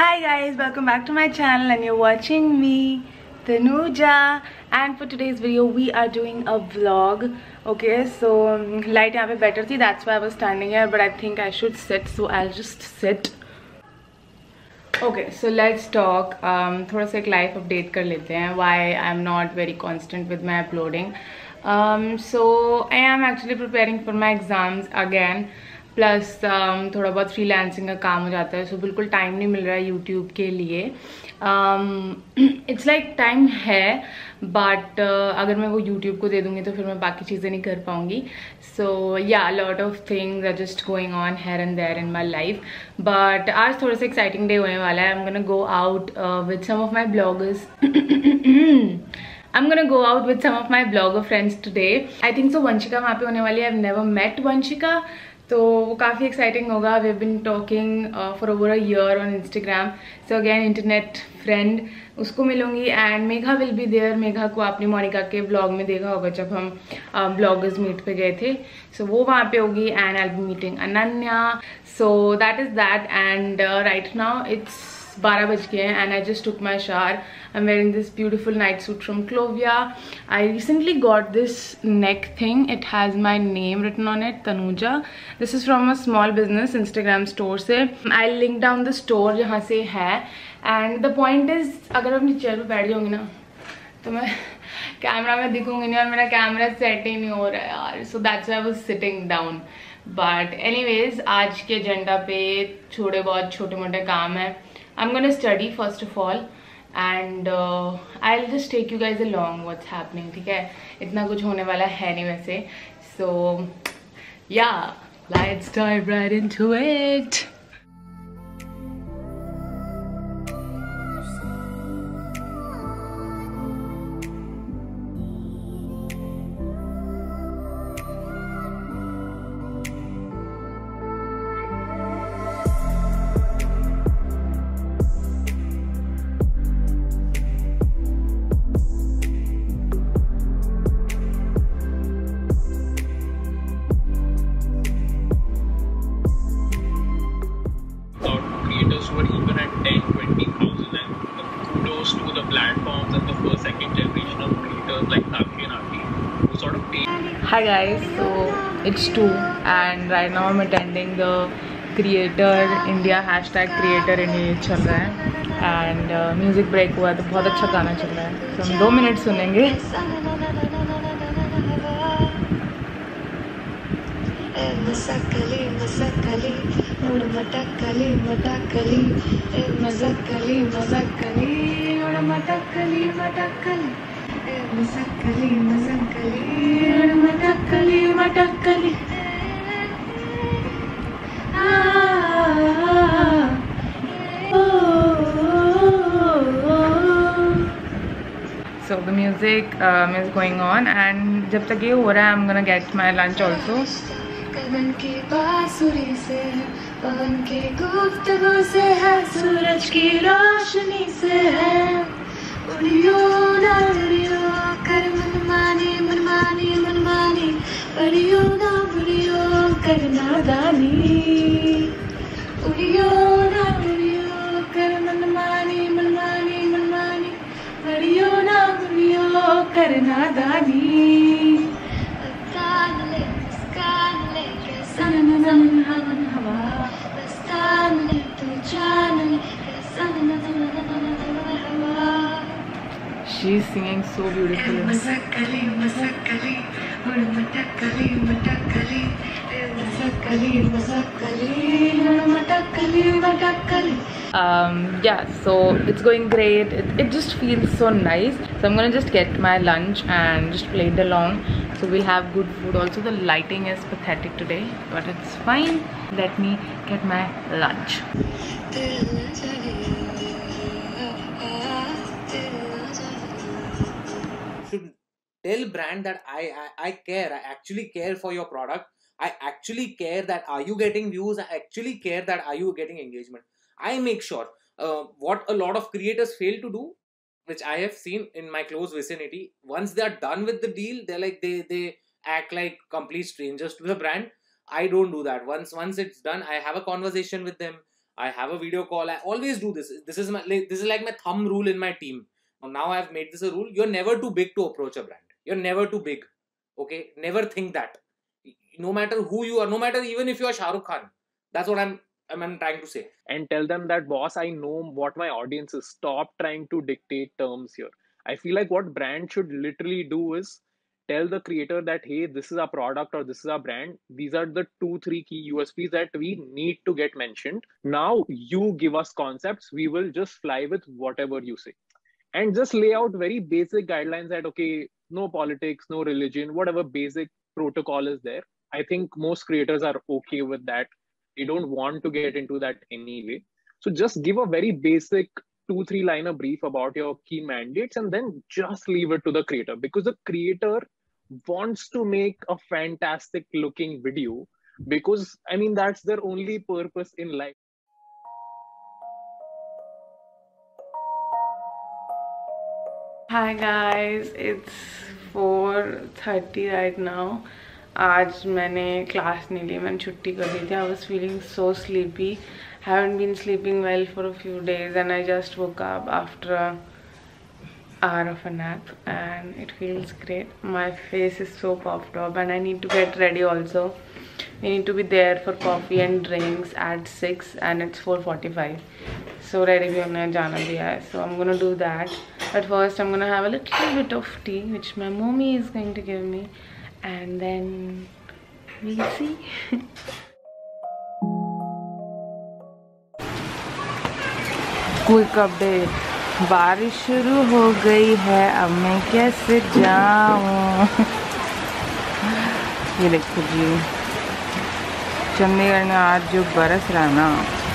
Hi guys, welcome back to my channel and you're watching me, Tanuja, and for today's video we are doing a vlog. Okay, so light यहाँ पे better थी, that's why I was standing here, but I think I should sit, so I'll just sit. Okay, so let's talk. थोड़ा सा एक life update कर लेते हैं. Why I'm not very constant with my uploading. So I am actually preparing for my exams again. Plus थोड़ा बहुत freelancing का काम हो जाता है, सो बिल्कुल टाइम नहीं मिल रहा है यूट्यूब के लिए. इट्स लाइक टाइम है, बट अगर मैं वो यूट्यूब को दे दूँगी तो फिर मैं बाकी चीज़ें नहीं कर पाऊँगी. So yeah lot of things are just going on here and there in my life. But आज थोड़ा सा एक्साइटिंग डे होने वाला है. I am gonna go out with some of my bloggers. I'm gonna go out with some of my blogger friends today. I think so. Vanshika वहाँ पे होने वाली है. I've never met वंशिका, तो वो काफ़ी एक्साइटिंग होगा. We have been talking for over a year on Instagram. So again internet friend, उसको मिलूंगी. And Megha will be there. Megha को आपने मोनिका के ब्लॉग में देखा होगा जब हम ब्लॉगर्स मीट पे गए थे. सो वो वहाँ पे होगी. And I will be meeting Ananya. So that is that. And right now it's 12 बज गए हैं and I just took my shower. I'm wearing this beautiful night suit from Clovia. I recently got this neck thing. It has my name written on it, Tanuja. This is from a small business Instagram store से. I'll link down the store जहाँ से है. And the point is, अगर अपनी chair पे बैठ जाऊँगी ना तो मैं कैमरा में दिखूंगी नहीं, और मेरा कैमरा सेट ही नहीं हो रहा है यार. So that's why I was sitting down. But anyways, आज के एजेंडा पे थोड़े बहुत छोटे मोटे काम है. I'm gonna study first of all, and I'll just take you guys along what's happening. ठीक है, इतना कुछ होने वाला है नहीं वैसे. So yeah, let's dive right into it. Who are even at 10-20,000, and kudos to the platforms and the first second generation of creators like Sakshi and Aarti who sort of take. Hi guys, so it's 2 and right now I'm attending the Creator India #Creator India चल रहा है. And music break हुआ है तो बहुत अच्छा गाना चल रहा है. तो हम 2 मिनट सुनेंगे. मसकली मसकली मुड़ मटकली मटकली मसकली मसकली मुड़ मटकली मटकली मसकली मसकली मुड़ मटकली मटकली. So the music is going on, and जब तक ये हो रहा है I'm gonna get my lunch also. पवन की बांसुरी से है, पवन की गुफ्तगू से है, सूरज की रोशनी से है. उड़ियो ना उड़ियो कर मनमानी मनमानी मनमानी, उड़ियो ना उड़ियो कर नादानी. उड़ियो ना उड़ियो कर मनमानी मनमानी मनमानी, उड़ियो ना उड़ियो कर नादानी. She's singing so beautifully. Masakali Masakali मुड़ मटकली मटकली मसकली मसकली मुड़ मटकली मटकली. Yeah, so it's going great. It just feels so nice. So I'm gonna just get my lunch and just play it along. So we'll have good food also. The lighting is pathetic today, but it's fine. Let me get my lunch. Should tell brand that I care. I actually care for your product. I actually care that are you getting views. I actually care that are you getting engagement. I make sure. What a lot of creators fail to do, which I have seen in my close vicinity, once they are done with the deal, they're like they act like complete strangers to the brand. I don't do that. Once it's done, I have a conversation with them. I have a video call. I always do this. This is like my thumb rule in my team. Now I've made this a rule. You're never too big to approach a brand. You're never too big. Okay, never think that. No matter who you are, no matter even if you are Shah Rukh Khan. That's what I'm trying to say. And tell them that, boss, I know what my audience is. Stop trying to dictate terms here. I feel like what brand should literally do is tell the creator that, hey, this is our product or this is our brand. These are the 2-3 key USPs that we need to get mentioned. Now you give us concepts. We will just fly with whatever you say. And just lay out very basic guidelines that, okay, no politics, no religion, whatever basic protocol is there. I think most creators are okay with that. They don't want to get into that anyway. So just give a very basic 2-3 liner brief about your key mandates and then just leave it to the creator, because the creator wants to make a fantastic looking video, because I mean, that's their only purpose in life. Hi guys, it's 4:30 right now. आज मैंने class नहीं ली, मैंने छुट्टी कर दी थी. I was feeling so sleepy. Haven't been sleeping well for a few days and I just woke up after an hour of a nap and it feels great. My face is so puffed up and I need to get ready also. We need to be there for coffee and drinks at 6 and it's 4:45. So ready भी होना है, जाना भी है. So I'm gonna do that. But first I'm gonna have a little bit of tea which my mommy is going to give me. And then we'll see. Quick update. बारिश शुरू हो गई है, अब मैं कैसे जाऊँ? ये देखो जी, चंडीगढ़ में आज जो बरस रहा ना,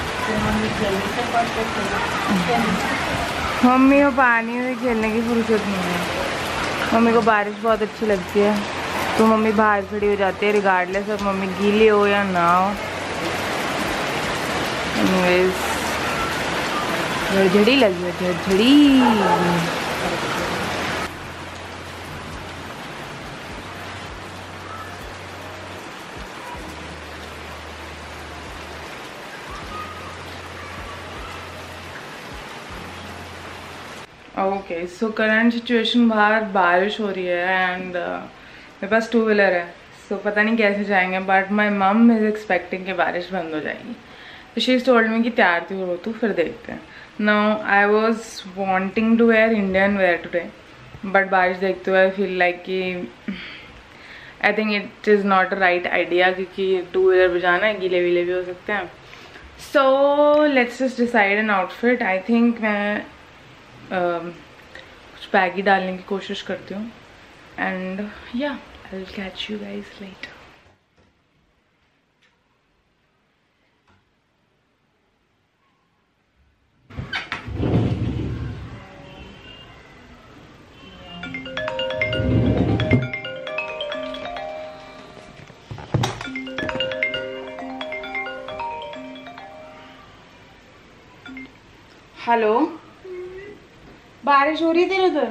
मम्मी को पानी में खेलने की फुर्सत नहीं है. मम्मी को बारिश बहुत अच्छी लगती है तो मम्मी बाहर खड़ी हो जाती है रिगार्डलेस अब मम्मी गीली हो या ना हो. एनीवेज झड़झड़ी लगी है, झड़झड़ी. ओके, सो करंट सिचुएशन, बाहर बारिश हो रही है एंड मेरे पास 2 व्हीलर है. सो पता नहीं कैसे जाएंगे, बट माई मम इज़ एक्सपेक्टिंग कि बारिश बंद हो जाएगी. तो शी इज़ टोल्ड मी कि तैयार थी हो तो फिर देखते हैं. Now I was wanting to wear Indian wear today, but बारिश देखते हुए आई फील लाइक कि I think it is not a right idea, क्योंकि 2 व्हीलर पर जाना है, गीले वीले भी हो सकते हैं. So let's just decide an outfit. I think मैं कुछ बैगी डालने की कोशिश करती हूँ एंड या I will catch you guys later. Hello, बारिश हो रही थी उधर?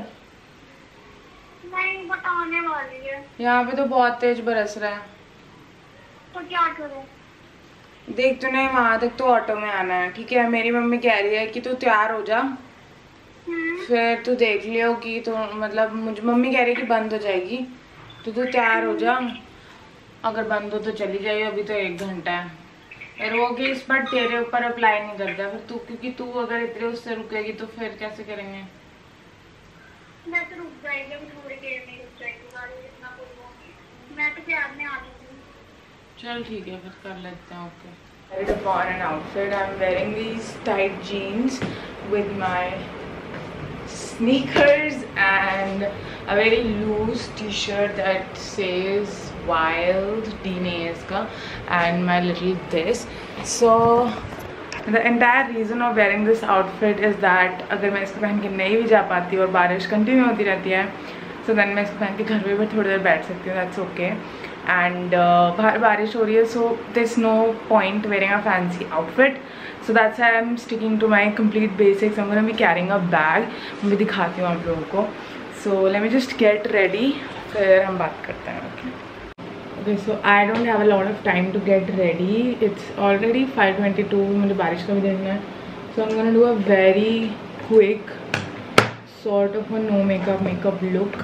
नहीं, बताने वाली है. यहाँ पे तो बहुत तेज बरस रहा है. तो क्या करें? देख, तूने वहां तक तो ऑटो में आना है, ठीक है? मेरी मम्मी कह रही है कि तू तैयार हो जा, फिर तू देख लियो कि तो मतलब मुझे मम्मी कह रही है कि बंद हो जाएगी, तो तू तैयार हो जा. अगर बंद हो तो चली जाइए, अभी तो 1 घंटा है. फिर वो कि इस पर तेरे ऊपर अप्लाई नहीं करता फिर तू, क्योंकि तू अगर इतने उससे रुकेगी तो फिर कैसे करेंगे? मैं तो रुक जाएगी, थोड़ी देर में रुक जाएगी गाड़ी, इतना बोलूँगी. मैं तो प्यार में आ रही हूँ. चल ठीक है, फिर कर लेते हैं. Okay. For an outfit, I'm wearing these tight jeans with my sneakers and a very loose t-shirt that says wild DNAs ka and my little this. So the entire reason of wearing this outfit is that अगर मैं इसको पहन के नहीं भी जा पाती और बारिश कंटिन्यू होती रहती है, so then मैं इसको पहन के घर पे भी थोड़ी देर बैठ सकती हूँ. That's okay. And बाहर बारिश हो रही है, so there's no point wearing a fancy outfit. So that's why I'm sticking to my complete basics. I'm gonna be carrying a bag. मैं दिखाती हूँ आप लोगों को. So let me just get ready, फिर हम बात करते हैं. Okay. Okay, so I don't have a lot of time to get ready. It's already 5:22. मुझे बारिश का भी देखना है. So I'm gonna do a very quick sort of a no makeup look.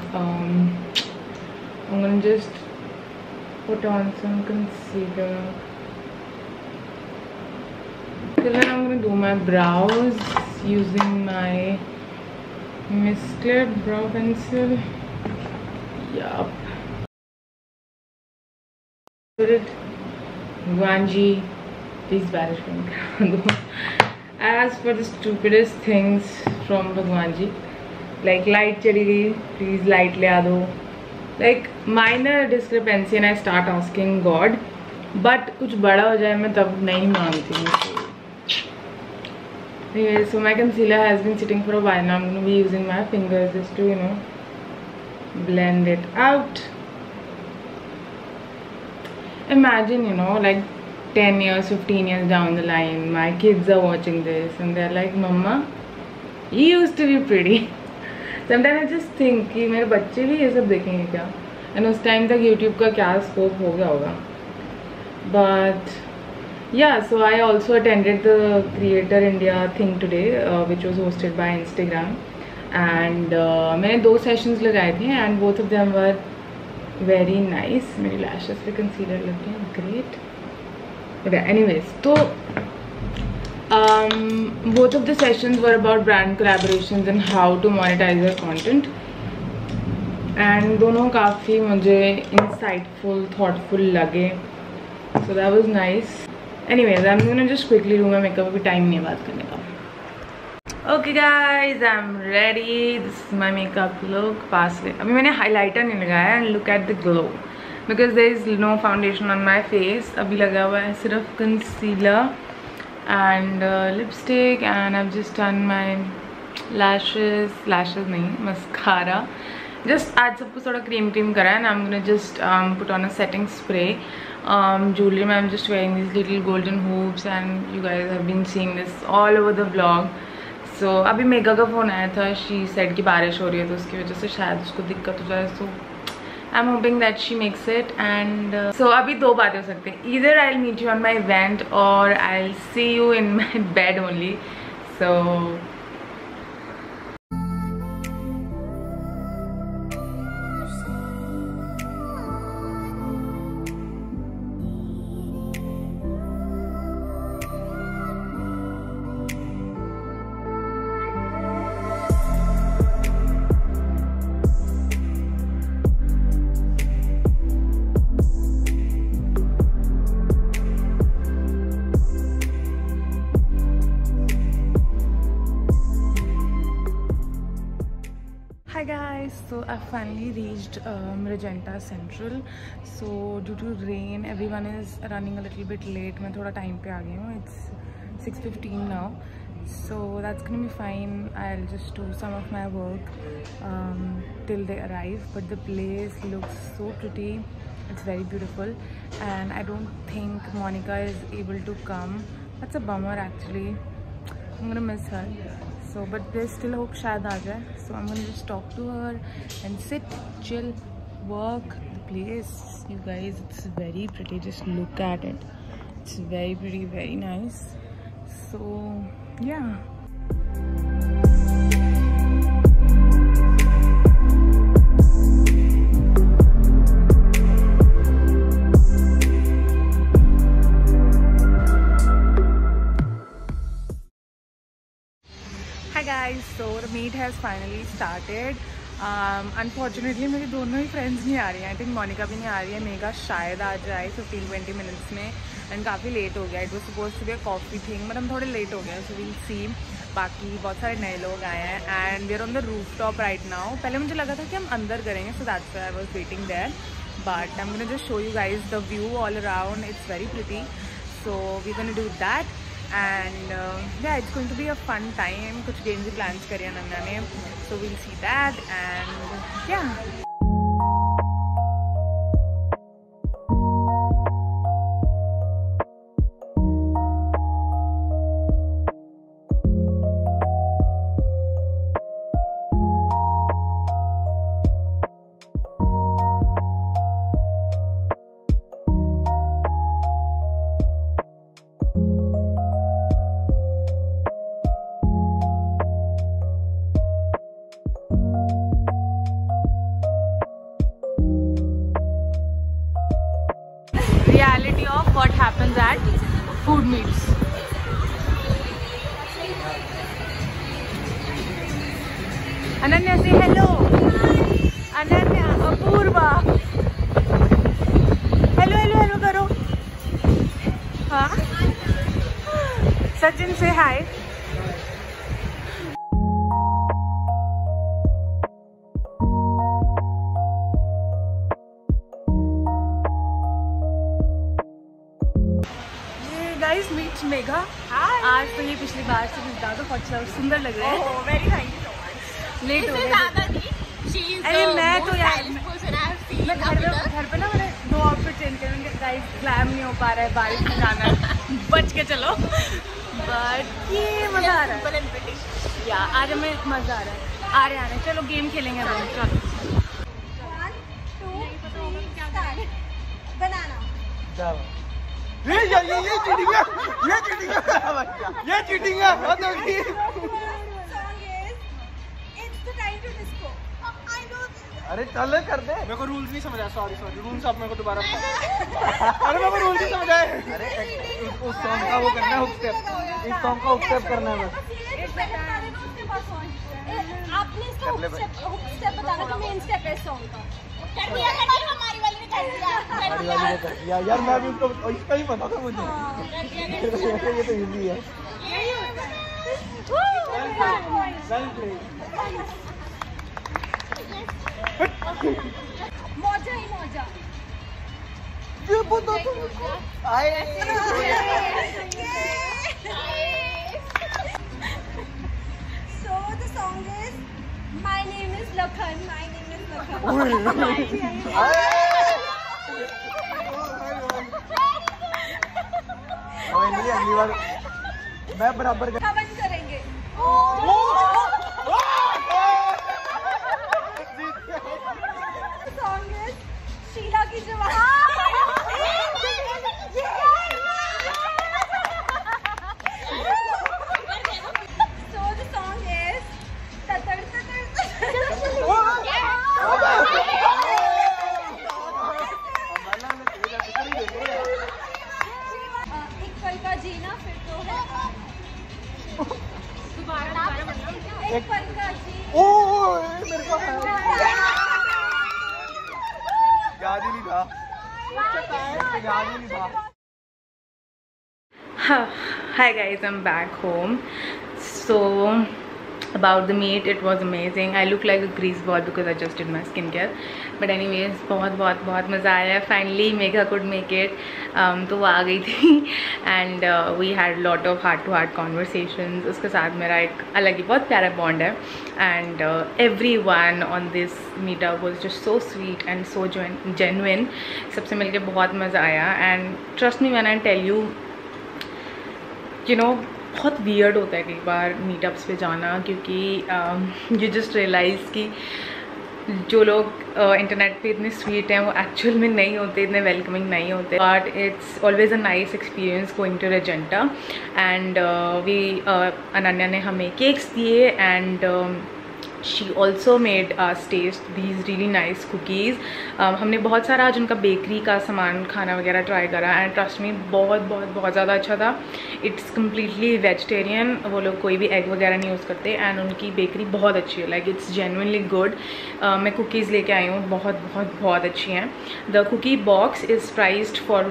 I'm gonna just put on some concealer. Then I'm gonna do my brows using my Miss Claire brow pencil. Yup. Guanji, please banish me. As for the stupidest things from Bhagwanji, like light chali gayi, please light le aa do. Like minor discrepancy and I start asking God, but कुछ बड़ा हो जाए मैं तब नहीं मानती हूँ. Anyway, so my concealer has been sitting for a while now. I'm going to be using my fingers just to, you know, blend it out. Imagine, you know, like 10 years, 15 years down the line, my kids are watching this and they're like, Mama, you used to be pretty. Sometimes I just think कि मेरे बच्चे भी ये सब देखेंगे क्या? And उस time तक YouTube का क्या scope हो गया होगा? But yeah, so I also attended the Creator India thing today, which was hosted by Instagram, and मैंने 2 sessions लगाए थे and both of them were very nice. मेरी lashes पे concealer लग रही है, great. Okay, anyways, so both of the sessions were about brand collaborations and how to monetize your content, and दोनों काफ़ी मुझे insightful, thoughtful लगे, so that was nice. Anyways, I'm gonna just quickly do my makeup. अभी time नहीं है बात करने का. Okay guys, I'm ready. This is my makeup look. पास ले. अभी मैंने highlighter नहीं लगाया and look at the glow because there is no foundation on my face. अभी लगा हुआ है सिर्फ concealer and lipstick, and I've just done my lashes नहीं, mascara. Just आज सब कुछ थोड़ा cream करा है and I'm gonna just put on a setting spray. Jewelry, I'm just wearing these little golden hoops and you guys have been seeing this all over the vlog. So अभी मेगा का phone आया था. She said कि बारिश हो रही है तो उसकी वजह से शायद उसको दिक्कत हो जाए. So I'm hoping that she makes it. And so अभी 2 बातें हो सकती हैं. Either I'll meet you on my event or I'll see you in my bed only. So hi guys, so I finally reached Magenta Central. So due to rain everyone is running a little bit late. मैं थोड़ा time पे आ गई हूँ. It's 6:15 now, so that's gonna be fine. I'll just do some of my work till they arrive. But the place looks so pretty. It's very beautiful and I don't think Monica is able to come. That's a bummer actually. I'm gonna miss her. So but there's still hope shayad aa jaye. So I'm gonna just talk to her and sit, chill, work. The place, you guys, it's very pretty. Just look at it. It's very pretty, very nice. So yeah. Hi guys, so the meet has finally started. Unfortunately मेरी दोनों ही friends नहीं आ रही हैं. I think Monica भी नहीं आ रही है. Mega शायद आ जाए 15-20 minutes में and काफ़ी लेट हो गया. It was supposed to be a coffee thing but हम थोड़े लेट हो गए. So we'll see. बाकी बहुत सारे नए लोग आए हैं and we're on the rooftop right now. पहले मुझे लगा था कि हम अंदर करेंगे, so that's why I was waiting there. But I'm gonna just show you guys the view all around. It's very pretty. So we're gonna do that. And yeah, it's going to be a fun time. कुछ games भी plans करे हैं नन्ना ने, so we'll see that. And yeah. meets. Ananya, say hello. Ananya, Apurva. Hello, hello, hello karo. Huh? Sachin, say hi. Guys, meet Megha. Hi. आज तो ये पिछली बार से भी ज़्यादा बहुत सुंदर लग रहे हैं. Oh, very thank you so much. Late हो गए. अरे मैं तो यार मैं घर पे ना मैंने 2 आउटफिट चेंज करे. गाइस ग्लैम नहीं हो पा रहा है, बारिश में जाना है. बच के चलो. बट ये मज़ा आ रहा है. या आज हमें मज़ा आ रहा है. आ रहे चलो गेम खेलेंगे. चलो 1 2 3 स्टार्ट. बनाना. चलो. ये चीटिंग है. ये चीटिंग है. ये चीटिंग है. Song is It's the time to disco. I know this. अरे चल कर दे. मेरे को रूल्स नहीं समझा. सॉरी रूल्स आप मेरे को दोबारा. अरे मेरे को रूल्स नहीं समझा है. अरे उस सॉन्ग का वो करना है हुक स्टेप. इस सॉन्ग का हुक स्टेप करना है बस. आपने इसका हुक स्टेप बताना जो मेन स्टेप है सॉन्ग का. कर दिया हमारी वाली ने कर दिया. यार मैं भी उसको इसका ही पता था मुझे. ये तो इजी है. मौजा ही मौजा. ये बता तो आए. So the song is My name is Lakhan. My name is Lakhan. अगली बार मैं बराबर कवन करेंगे. Song is शीला की जवान. So the song is Tatar Tatar. एक पल का जीना फिर तो है. दोबारा एक पल का जीना. ओ मेरे को याद ही नहीं था. याद ही नहीं था. Hi guys, I'm back home. So about the meet, it was amazing. I look like a grease ball because I just did my skincare. But anyways, बहुत मज़ा आया. Finally Megha could make it. तो वो आ गई थी and we had a lot of heart-to-heart conversations. उसके साथ मेरा एक अलग ही बहुत प्यारा bond है. And everyone on this meetup was just so sweet and so genuine. सबसे मिलके बहुत मज़ा आया. And trust me when I tell you, you know, बहुत वियर्ड होता है कई बार मीटअप्स पे जाना, क्योंकि यू जस्ट रियलाइज़ कि जो लोग इंटरनेट पे इतने स्वीट हैं वो एक्चुअल में नहीं होते, इतने वेलकमिंग नहीं होते. But it's always a nice experience going to Regenta. And Ananya ने हमें केक्स दिए and she also made us taste these really nice cookies. हमने बहुत सारा आज उनका बेकरी का सामान खाना वगैरह ट्राई करा एंड ट्रस्ट मी बहुत ज़्यादा अच्छा था. It's completely vegetarian. वो लोग कोई भी एग वगैरह नहीं यूज़ करते एंड उनकी बेकरी बहुत अच्छी है. Like it's genuinely good. मैं कुकीज़ लेके आई हूँ, बहुत अच्छी हैं. The cookie box is priced for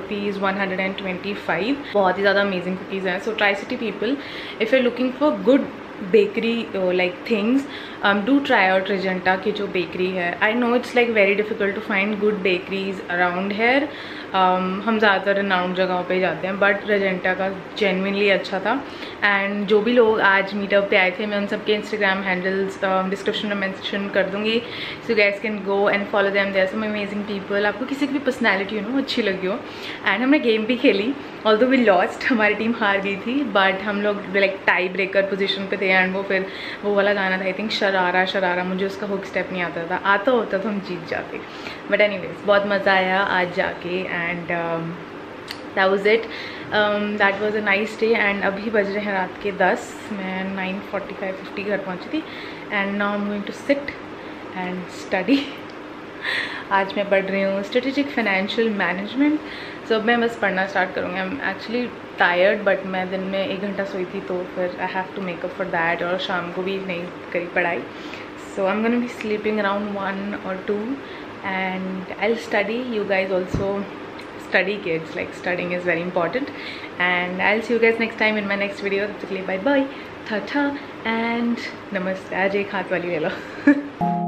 ₹125. बहुत ही ज़्यादा अमेजिंग कुकीज़ हैं. So tricity people, if you looking for good bakery like things, do try out Regenta की जो bakery है. I know it's like very difficult to find good bakeries around here. हम ज़्यादातर renowned जगहों पे जाते हैं, but Regenta का genuinely अच्छा था. and जो भी लोग आज मीटअप पे आए थे, मैं उन सबके Instagram handles डिस्क्रिप्शन में मेंशन कर दूँगी, so you guys can go and follow them. There are some amazing people. आपको किसी की भी पर्सनैलिटी अच्छी लगी हो. एंड हमने गेम भी खेली, although we lost, हमारी टीम हार गई थी, बट हम लोग लाइक टाई ब्रेकर पोजीशन पे थे. एंड वो वाला गाना था आई थिंक शरारा. मुझे उसका हुक स्टेप नहीं आता होता तो हम जीत जाते. बट एनीवेज बहुत मज़ा आया आज जाके. And that was it. That was a nice day. And अभी बज रहे हैं रात के 10. मैं 9:45-50 घर पहुंची थी. And now I am going to sit and study. आज मैं पढ़ रही हूँ स्ट्रेटेजिक फाइनेंशियल मैनेजमेंट. सो अब मैं बस पढ़ना स्टार्ट करूँगी. I am actually tired, but मैं दिन में 1 घंटा सोई थी तो फिर I have to make up for that, और शाम को भी नहीं करी पढ़ाई. So I am gonna be sleeping around 1 or 2 and I'll study. You guys also study, kids. Like, studying is very important. And I'll see you guys next time in my next video. Bye bye, ta ta, and namaste. आज एक हाथ वाली ले लो.